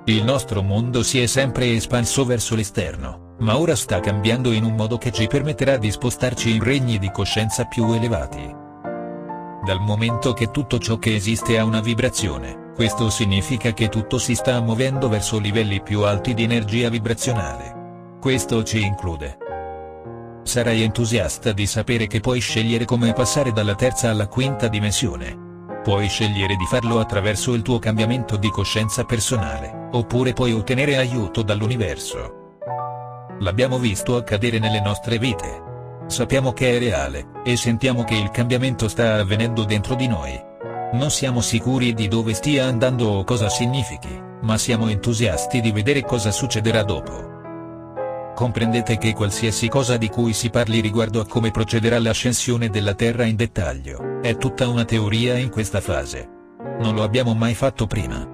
Il nostro mondo si è sempre espanso verso l'esterno, ma ora sta cambiando in un modo che ci permetterà di spostarci in regni di coscienza più elevati. Dal momento che tutto ciò che esiste ha una vibrazione, questo significa che tutto si sta muovendo verso livelli più alti di energia vibrazionale. Questo ci include. Sarai entusiasta di sapere che puoi scegliere come passare dalla terza alla quinta dimensione. Puoi scegliere di farlo attraverso il tuo cambiamento di coscienza personale, oppure puoi ottenere aiuto dall'universo. L'abbiamo visto accadere nelle nostre vite. Sappiamo che è reale, e sentiamo che il cambiamento sta avvenendo dentro di noi. Non siamo sicuri di dove stia andando o cosa significhi, ma siamo entusiasti di vedere cosa succederà dopo. Comprendete che qualsiasi cosa di cui si parli riguardo a come procederà l'ascensione della Terra in dettaglio, è tutta una teoria in questa fase. Non lo abbiamo mai fatto prima.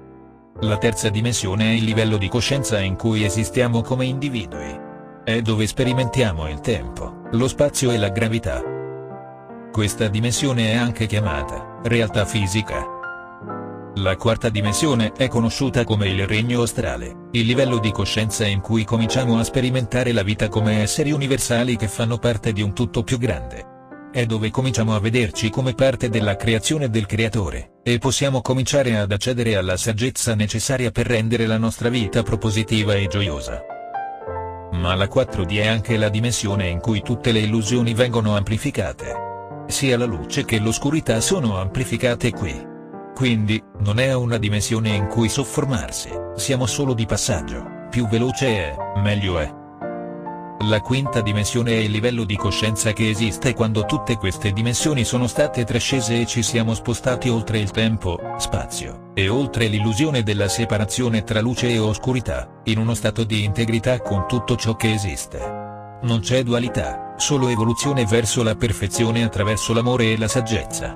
La terza dimensione è il livello di coscienza in cui esistiamo come individui. È dove sperimentiamo il tempo, lo spazio e la gravità. Questa dimensione è anche chiamata realtà fisica. La quarta dimensione è conosciuta come il regno astrale, il livello di coscienza in cui cominciamo a sperimentare la vita come esseri universali che fanno parte di un tutto più grande. È dove cominciamo a vederci come parte della creazione del Creatore, e possiamo cominciare ad accedere alla saggezza necessaria per rendere la nostra vita propositiva e gioiosa. Ma la 4D è anche la dimensione in cui tutte le illusioni vengono amplificate. Sia la luce che l'oscurità sono amplificate qui. Quindi, non è una dimensione in cui soffermarsi, siamo solo di passaggio, più veloce è, meglio è. La quinta dimensione è il livello di coscienza che esiste quando tutte queste dimensioni sono state trascese e ci siamo spostati oltre il tempo, spazio, e oltre l'illusione della separazione tra luce e oscurità, in uno stato di integrità con tutto ciò che esiste. Non c'è dualità, solo evoluzione verso la perfezione attraverso l'amore e la saggezza.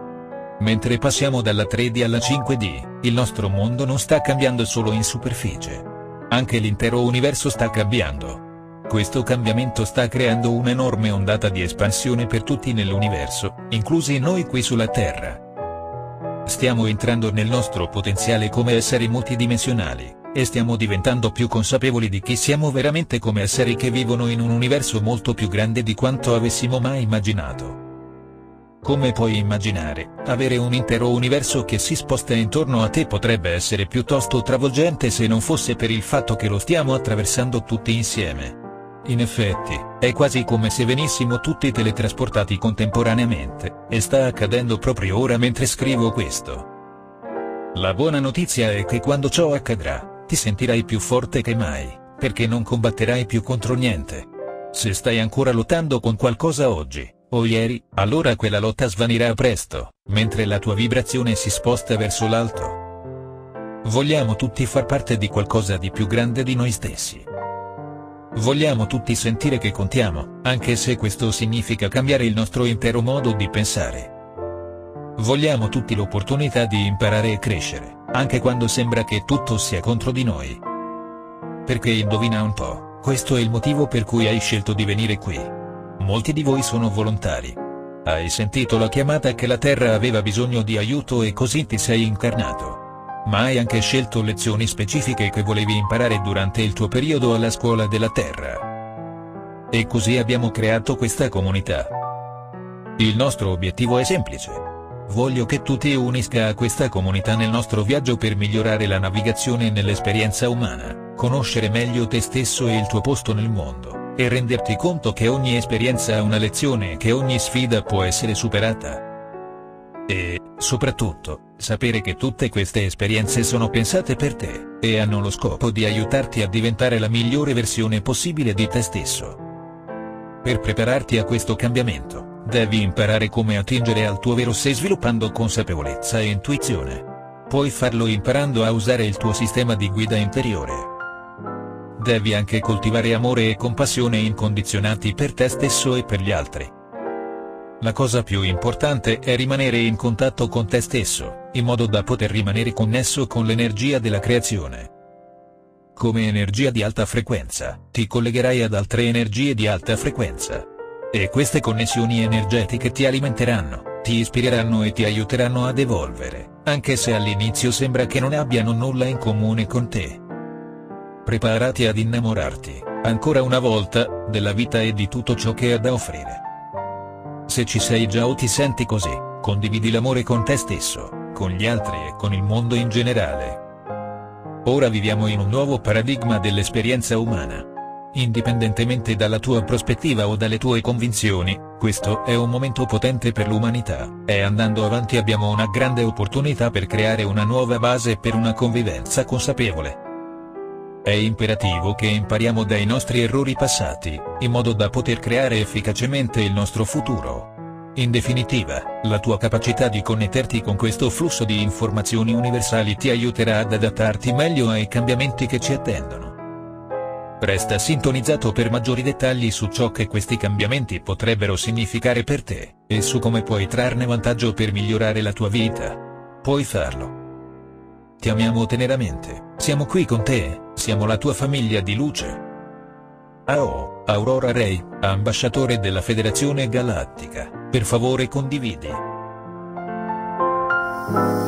Mentre passiamo dalla 3D alla 5D, il nostro mondo non sta cambiando solo in superficie. Anche l'intero universo sta cambiando. Questo cambiamento sta creando un'enorme ondata di espansione per tutti nell'universo, inclusi noi qui sulla Terra. Stiamo entrando nel nostro potenziale come esseri multidimensionali, e stiamo diventando più consapevoli di chi siamo veramente come esseri che vivono in un universo molto più grande di quanto avessimo mai immaginato. Come puoi immaginare, avere un intero universo che si sposta intorno a te potrebbe essere piuttosto travolgente se non fosse per il fatto che lo stiamo attraversando tutti insieme. In effetti, è quasi come se venissimo tutti teletrasportati contemporaneamente, e sta accadendo proprio ora mentre scrivo questo. La buona notizia è che quando ciò accadrà, ti sentirai più forte che mai, perché non combatterai più contro niente. Se stai ancora lottando con qualcosa oggi, o ieri, allora quella lotta svanirà presto, mentre la tua vibrazione si sposta verso l'alto. Vogliamo tutti far parte di qualcosa di più grande di noi stessi. Vogliamo tutti sentire che contiamo, anche se questo significa cambiare il nostro intero modo di pensare. Vogliamo tutti l'opportunità di imparare e crescere, anche quando sembra che tutto sia contro di noi. Perché indovina un po', questo è il motivo per cui hai scelto di venire qui. Molti di voi sono volontari. Hai sentito la chiamata che la Terra aveva bisogno di aiuto e così ti sei incarnato. Ma hai anche scelto lezioni specifiche che volevi imparare durante il tuo periodo alla scuola della Terra. E così abbiamo creato questa comunità. Il nostro obiettivo è semplice. Voglio che tu ti unisca a questa comunità nel nostro viaggio per migliorare la navigazione nell'esperienza umana, conoscere meglio te stesso e il tuo posto nel mondo, e renderti conto che ogni esperienza ha una lezione e che ogni sfida può essere superata. E, soprattutto, sapere che tutte queste esperienze sono pensate per te, e hanno lo scopo di aiutarti a diventare la migliore versione possibile di te stesso. Per prepararti a questo cambiamento, devi imparare come attingere al tuo vero sé sviluppando consapevolezza e intuizione. Puoi farlo imparando a usare il tuo sistema di guida interiore. Devi anche coltivare amore e compassione incondizionati per te stesso e per gli altri. La cosa più importante è rimanere in contatto con te stesso, in modo da poter rimanere connesso con l'energia della creazione. Come energia di alta frequenza, ti collegherai ad altre energie di alta frequenza. E queste connessioni energetiche ti alimenteranno, ti ispireranno e ti aiuteranno ad evolvere, anche se all'inizio sembra che non abbiano nulla in comune con te. Preparati ad innamorarti, ancora una volta, della vita e di tutto ciò che ha da offrire. Se ci sei già o ti senti così, condividi l'amore con te stesso, con gli altri e con il mondo in generale. Ora viviamo in un nuovo paradigma dell'esperienza umana. Indipendentemente dalla tua prospettiva o dalle tue convinzioni, questo è un momento potente per l'umanità, e andando avanti abbiamo una grande opportunità per creare una nuova base per una convivenza consapevole. È imperativo che impariamo dai nostri errori passati, in modo da poter creare efficacemente il nostro futuro. In definitiva, la tua capacità di connetterti con questo flusso di informazioni universali ti aiuterà ad adattarti meglio ai cambiamenti che ci attendono. Resta sintonizzato per maggiori dettagli su ciò che questi cambiamenti potrebbero significare per te, e su come puoi trarne vantaggio per migliorare la tua vita. Puoi farlo. Ti amiamo teneramente, siamo qui con te, siamo la tua famiglia di luce. AO, Aurora Ray, ambasciatore della Federazione Galattica, per favore condividi.